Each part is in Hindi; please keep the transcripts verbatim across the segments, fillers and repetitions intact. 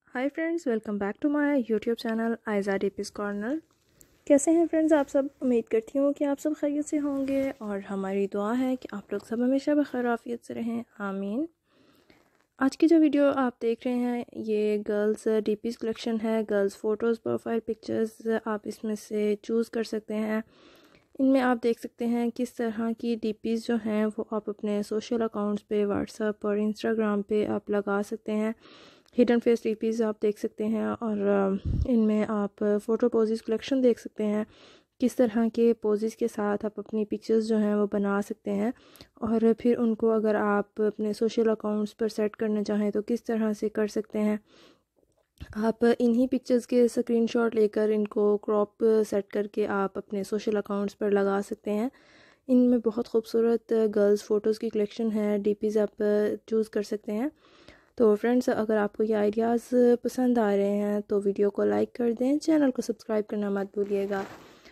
Hi friends, welcome back to my YouTube channel Ayza DPs corner. कैसे हैं फ्रेंड्स आप सब? उम्मीद करती हूँ कि आप सब खैरियत से होंगे और हमारी दुआ है कि आप लोग सब हमेशा बखैर आफियत से रहें, आमीन। आज की जो वीडियो आप देख रहे हैं ये गर्ल्स डीपीज़ कलेक्शन है। गर्ल्स फ़ोटोज़, प्रोफाइल पिक्चर्स आप इसमें से चूज़ कर सकते हैं। इनमें आप देख सकते हैं किस तरह की डीपीज़ जो हैं वो आप अपने सोशल अकाउंट्स पे, व्हाट्सएप और इंस्टाग्राम पे आप लगा सकते हैं। हिडन फेस डीपीज़ आप देख सकते हैं और इनमें आप फ़ोटो पोजेस कलेक्शन देख सकते हैं। किस तरह के पोजेस के साथ आप अपनी पिक्चर्स जो हैं वो बना सकते हैं और फिर उनको अगर आप अपने सोशल अकाउंट्स पर सेट करना चाहें तो किस तरह से कर सकते हैं। आप इन्हीं पिक्चर्स के स्क्रीनशॉट लेकर इनको क्रॉप सेट करके आप अपने सोशल अकाउंट्स पर लगा सकते हैं। इनमें बहुत खूबसूरत गर्ल्स फ़ोटोज़ की कलेक्शन है, डीपीज़ आप चूज़ कर सकते हैं। तो फ्रेंड्स, अगर आपको ये आइडियाज़ पसंद आ रहे हैं तो वीडियो को लाइक कर दें, चैनल को सब्सक्राइब करना मत भूलिएगा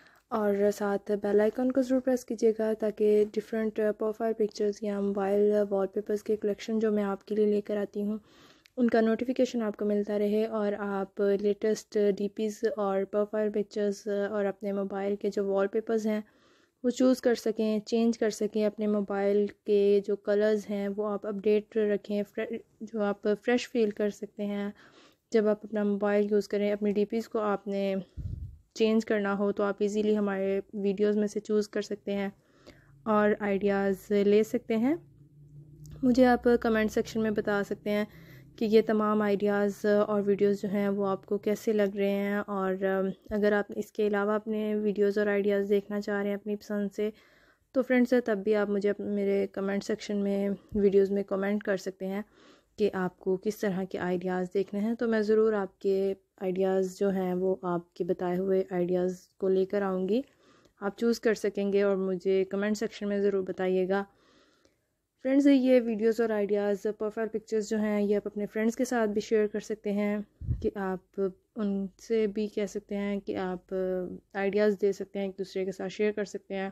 और साथ बेल आइकन को ज़रूर प्रेस कीजिएगा ताकि डिफरेंट प्रोफाइल पिक्चर्स या मोबाइल वॉलपेपर्स के कलेक्शन जो मैं आपके लिए लेकर आती हूँ उनका नोटिफिकेशन आपको मिलता रहे और आप लेटेस्ट डीपीज़ और प्रोफाइल पिक्चर्स और अपने मोबाइल के जो वॉलपेपर्स हैं वो चूज़ कर सकें, चेंज कर सकें। अपने मोबाइल के जो कलर्स हैं वो आप अपडेट रखें, जो आप फ्रेश फील कर सकते हैं जब आप अपना मोबाइल यूज़ करें। अपनी डीपीज़ को आपने चेंज करना हो तो आप इजीली हमारे वीडियोस में से चूज़ कर सकते हैं और आइडियाज़ ले सकते हैं। मुझे आप कमेंट सेक्शन में बता सकते हैं कि ये तमाम आइडियाज़ और वीडियोस जो हैं वो आपको कैसे लग रहे हैं और अगर आप इसके अलावा अपने वीडियोस और आइडियाज़ देखना चाह रहे हैं अपनी पसंद से तो फ्रेंड्स तब भी आप मुझे मेरे कमेंट सेक्शन में वीडियोस में कमेंट कर सकते हैं कि आपको किस तरह के आइडियाज़ देखने हैं। तो मैं ज़रूर आपके आइडियाज़ जो हैं वो आपके बताए हुए आइडियाज़ को लेकर आऊँगी। आप चूज़ कर सकेंगे और मुझे कमेंट सेक्शन में ज़रूर बताइएगा। फ्रेंड्स, ये वीडियोस और आइडियाज़ प्रोफाइल पिक्चर्स जो हैं ये आप अपने फ्रेंड्स के साथ भी शेयर कर सकते हैं कि आप उनसे भी कह सकते हैं कि आप आइडियाज़ दे सकते हैं, एक दूसरे के साथ शेयर कर सकते हैं।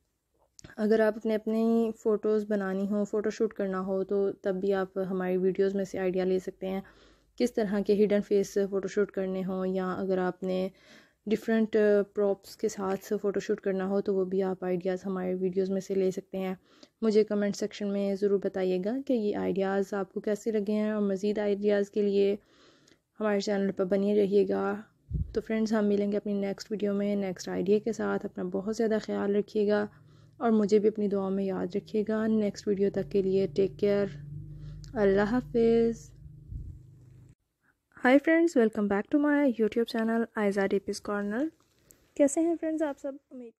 अगर आप अपने अपनी फ़ोटोज़ बनानी हो, फ़ोटो शूट करना हो तो तब भी आप हमारी वीडियोज़ में से आइडिया ले सकते हैं किस तरह के हिडन फेस फ़ोटो शूट करने हो या अगर आपने डिफरेंट प्रॉप्स के साथ फ़ोटोशूट करना हो तो वो भी आप आइडियाज़ हमारे वीडियोस में से ले सकते हैं। मुझे कमेंट सेक्शन में ज़रूर बताइएगा कि ये आइडियाज़ आपको कैसे लगे हैं और मज़ीद आइडियाज़ के लिए हमारे चैनल पर बने रहिएगा। तो फ्रेंड्स, हम मिलेंगे अपनी नेक्स्ट वीडियो में नेक्स्ट आइडिया के साथ। अपना बहुत ज़्यादा ख्याल रखिएगा और मुझे भी अपनी दुआ में याद रखिएगा। नेक्स्ट वीडियो तक के लिए टेक केयर, अल्लाह हाफिज़। Hi friends, welcome back to my YouTube channel Ayza DPs corner. कैसे हैं फ्रेंड्स आप सब? उम्मीद